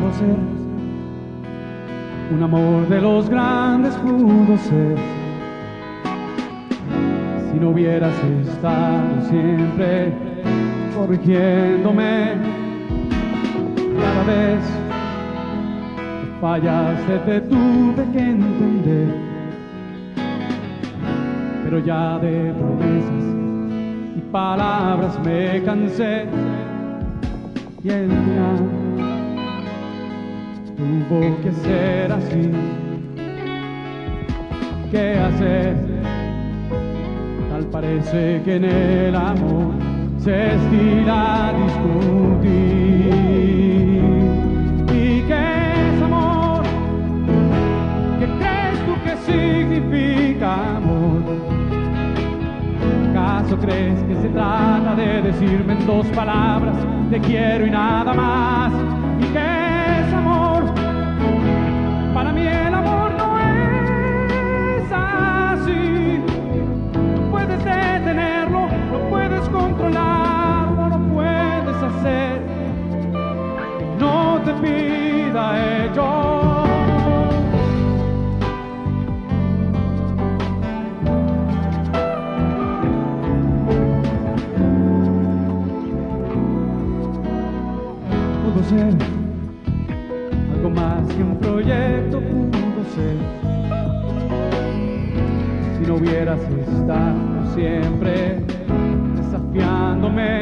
pudo ser, un amor de los grandes pudo ser, si no hubieras estado siempre corrigiéndome. Cada vez que fallaste te tuve que entender, pero ya de promesas y palabras me cansé, y el final tuvo que ser así. ¿Qué hacer? Tal parece que en el amor se estila discutir. ¿Y qué es amor? ¿Qué crees tú que significa amor? ¿Acaso crees que se trata de decirme en dos palabras te quiero y nada más? ¿Y qué es amor? Para mí el amor no es así. No puedes detenerlo, no puedes controlarlo, no puedes hacer que no te pida ello. Pudo ser algo más que un proyecto, pudo ser, si no hubieras estado siempre desafiándome.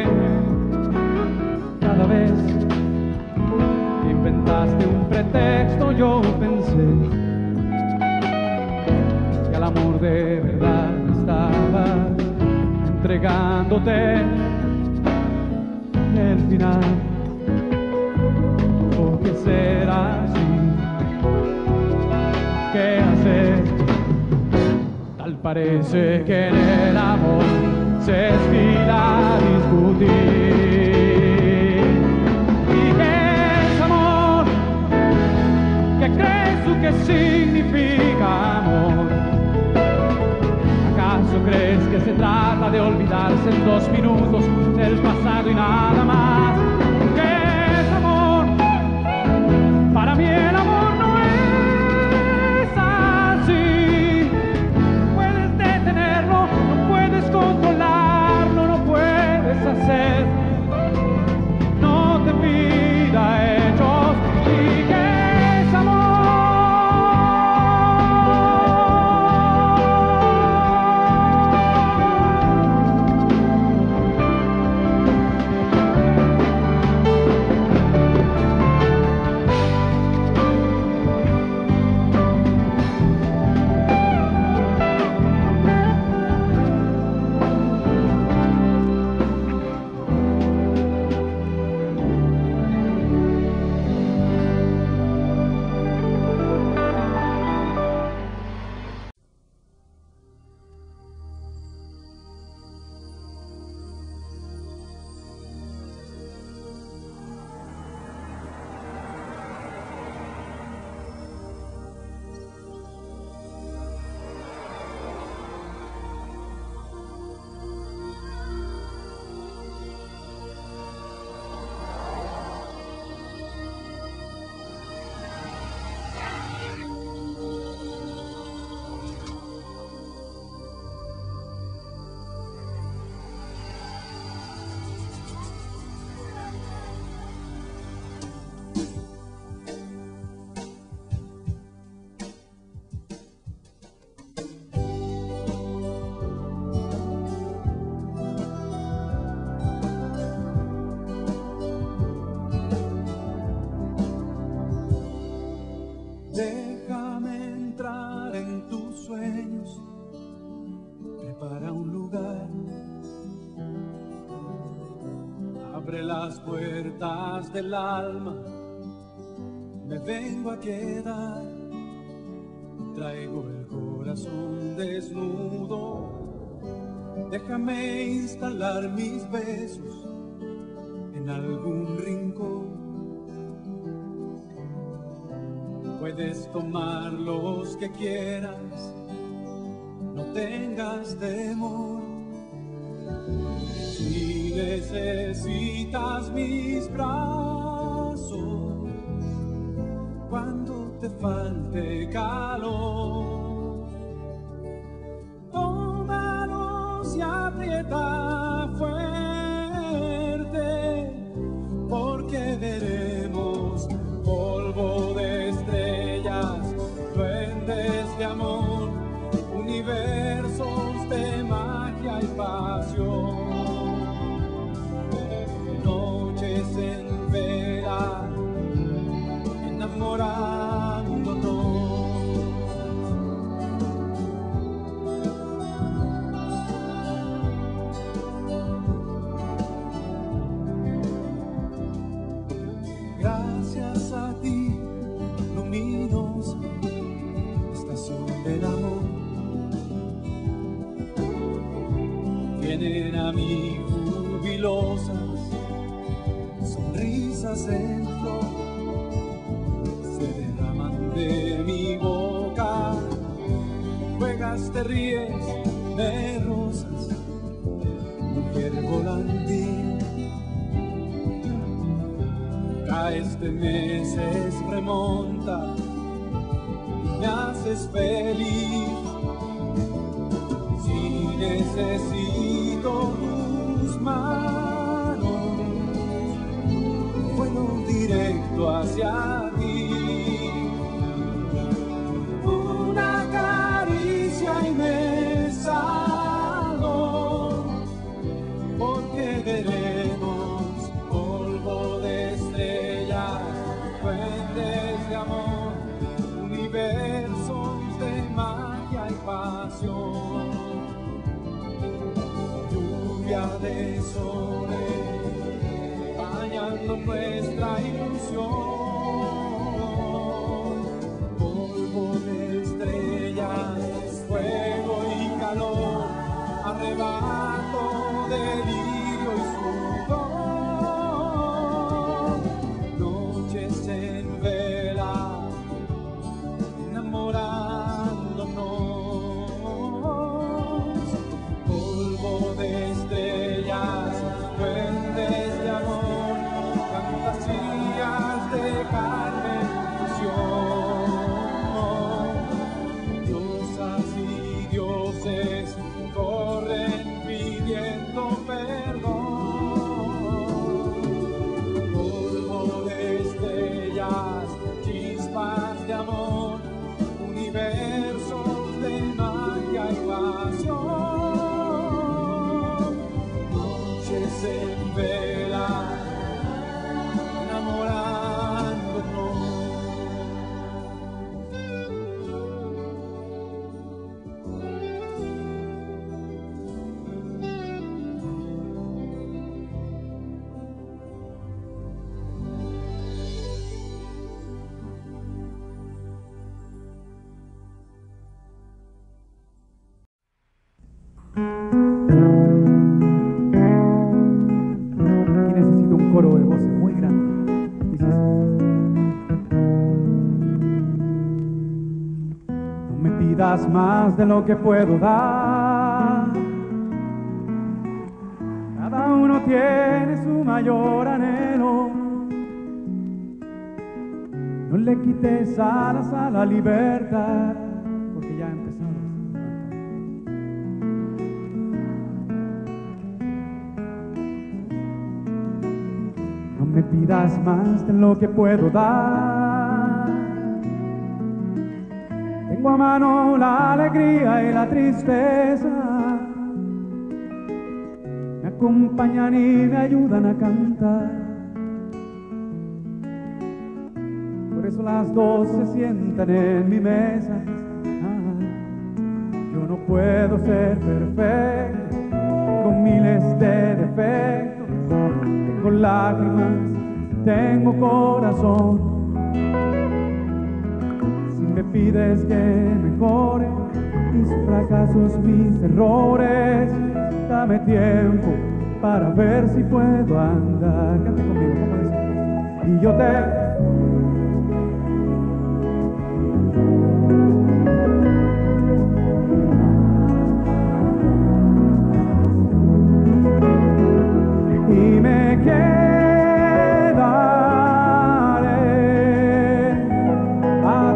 Cada vez que inventaste un pretexto yo pensé que al amor de verdad estabas entregándote, y el final tuvo que ser así. ¿Qué hacer? Tal parece que en el amor se estila discutir. ¿Y qué es amor? ¿Qué crees tú que significa amor? ¿Acaso crees que se trata de olvidarse en 2 minutos del pasado y nada más? ¿Qué es amor? Para mí el amor no es así. No puedes detenerlo, no puedes controlarlo, no puedes hacer, no te pida hechos. ¿Y qué es amor? Déjame entrar en tus sueños, prepara un lugar, abre las puertas del alma, me vengo a quedar, traigo el corazón desnudo, déjame instalar mis besos en algún rincón. Puedes tomar los que quieras, no tengas temor. Si necesitas mis brazos, te falte calor. Tómanos y aprieta fuerte, porque veremos polvo de estrellas, duendes de amor, universos de magia y pasión. Noches en vela, enamorándonos. Gracias a ti, luminosa estación del amor. Vienen a mí jubilosas sonrisas en flor, se derraman de mi boca, juegas, te ríes de rosas, mujer volantín. Caes de meses, remonta y me haces feliz. Si necesito tus manos, vuelo directo hacia ti. Una caricia y me salgo, porque veremos polvo de estrellas, fuentes de amor, universos de magia y pasión. Lluvia de soles bañando nuestra ilusión, polvo de estrellas, fuego y calor, arrebato, delirio y sudor. Noches en vela, enamorándonos, polvo de estrellas, duendes de amor, fantasías de carne y fusión. Diosas y dioses corren pidiendo perdón. Polvo de estrellas, chispas de amor, universos de magia y pasión. Noches en vela, enamorándonos. Aquí necesito un coro de voces muy grande. Dice así. No me pidas más de lo que puedo dar. Cada uno tiene su mayor anhelo. No le quites alas a la libertad, porque ya empezamos. No me pidas más de lo que puedo dar. Tengo a mano la alegría y la tristeza. Me acompañan y me ayudan a cantar. Por eso las dos se sientan en mi mesa. Yo no puedo ser perfecto, con miles de defectos. Tengo lágrimas, tengo corazón. Si me pides que mejore mis fracasos, mis errores, dame tiempo para ver si puedo andar. Cante conmigo, ¿cómo dice? Y yo te... y me quedaré a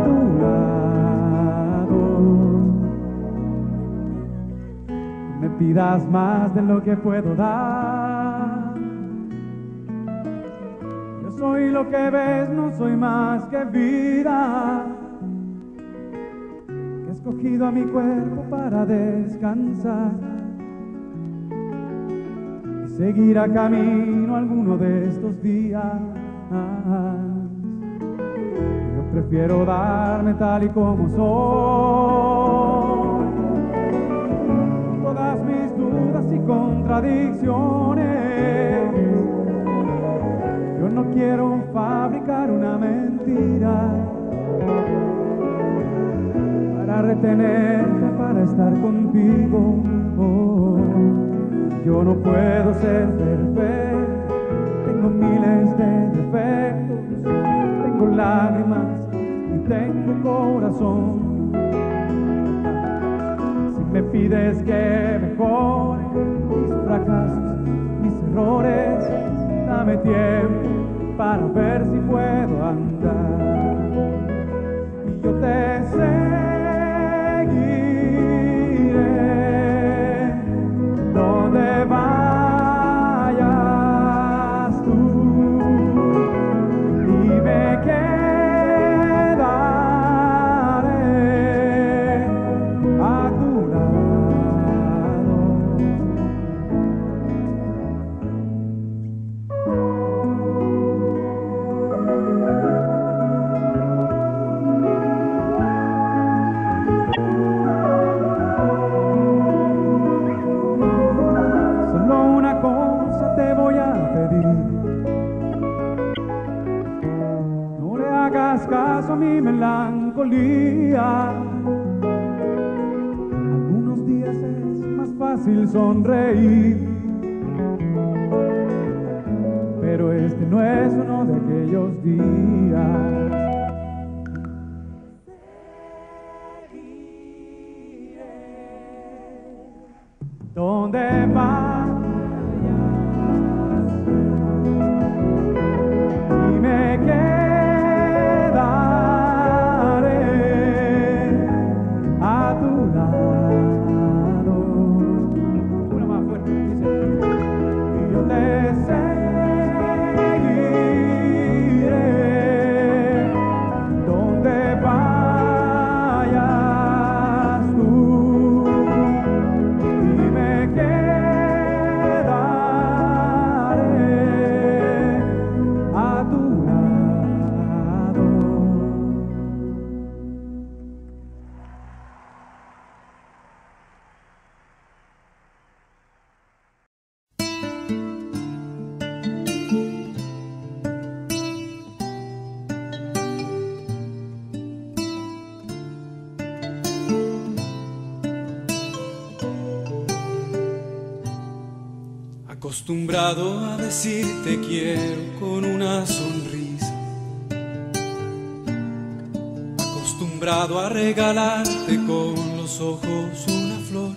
das más de lo que puedo dar. Yo soy lo que ves, no soy más que vida, que he escogido a mi cuerpo para descansar y seguir a camino alguno de estos días. Yo prefiero darme tal y como soy, todas mis dudas y contradicciones. Yo no quiero fabricar una mentira para retenerte, para estar contigo. Yo no puedo ser perfecto, tengo miles de defectos, tengo lágrimas y tengo corazón. Si me pides que mejore mis fracasos, mis errores, dame tiempo para ver si puedo andar. Y yo te seguiré donde vayas tú, y me quedaré a tu lado. Solo una cosa te voy a pedir: no le hagas caso a mi melancolía. Algunos días es más fácil sonreír, pero este no es uno de aquellos días. Donde vayas y me quedaré a tu lado. Una más fuerte, dice. Y yo te seguiré donde vayas tú, y me quedaré a tu lado. Acostumbrado a decirte quiero con una sonrisa, acostumbrado a regalarte con los ojos una flor.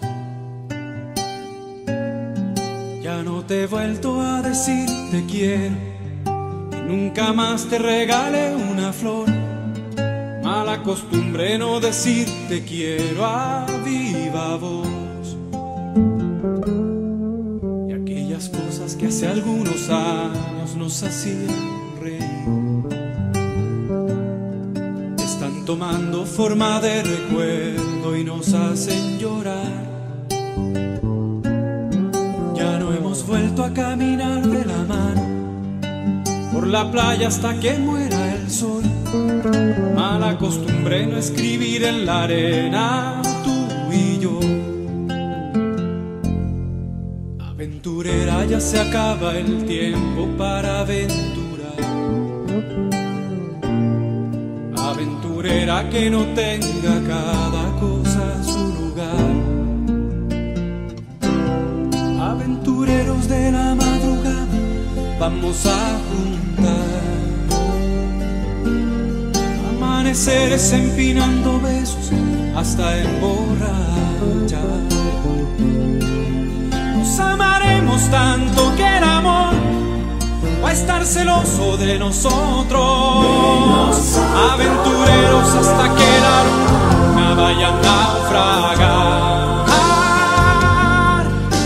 Ya no te he vuelto a decir te quiero y nunca más te regalé una flor. Mala costumbre no decir te quiero a viva voz. Cosas que hace algunos años nos hacían reír están tomando forma de recuerdo y nos hacen llorar. Ya no hemos vuelto a caminar de la mano por la playa hasta que muera el sol. Mala costumbre no escribir en la arena tú y yo. Aventurera, ya se acaba el tiempo para aventurar. Aventurera, que no tenga cada cosa su lugar. Aventureros de la madrugada, vamos a juntar amaneceres empinando besos hasta emborrachar. Nos amaremos tanto que el amor va a estar celoso de nosotros. Aventureros hasta que la luna vaya a naufragar.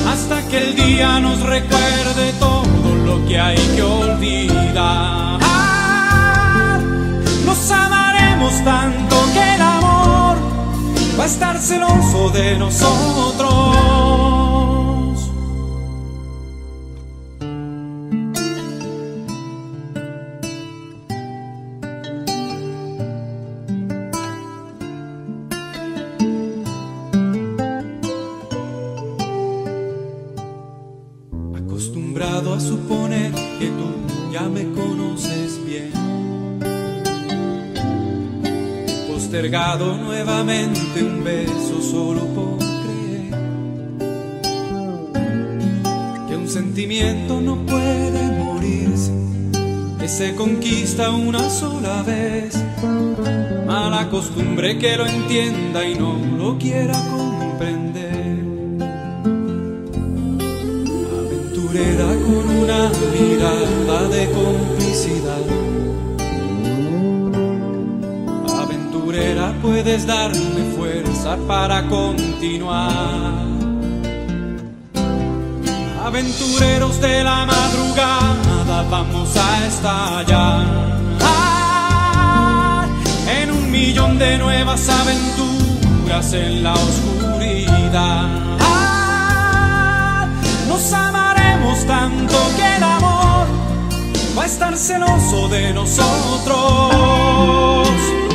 tanto que el amor va a estar celoso de nosotros. Acostumbrado a suponer que tú ya me conoces bien, he postergado nuevamente un beso solo por creer que un sentimiento no puede morirse, que se conquista una sola vez. Mala costumbre que lo entienda y no lo quiera comprender. Con una mirada de complicidad, aventurera, puedes darme fuerza para continuar. Aventureros de la madrugada, vamos a estallar en un millón de nuevas aventuras en la oscuridad. Nos amaremos tanto que el amor va a estar celoso de nosotros.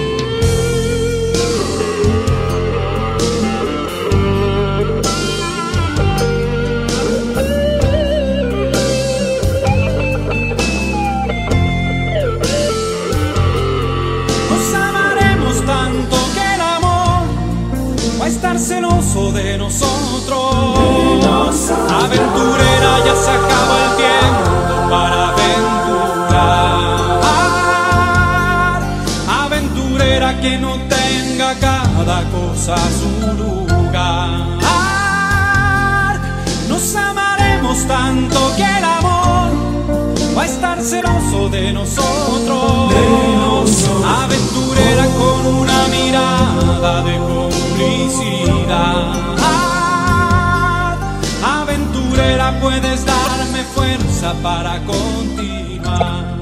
Nos amaremos tanto que el amor va a estar celoso de nosotros. Aventurera, ya se acaba el tiempo para aventurar. Aventurera, que no tenga cada cosa su lugar. Nos amaremos tanto que el amor va a estar celoso de nosotros. Aventurera, con una mirada de complicidad. Aventurera, puedes darme fuerza para continuar.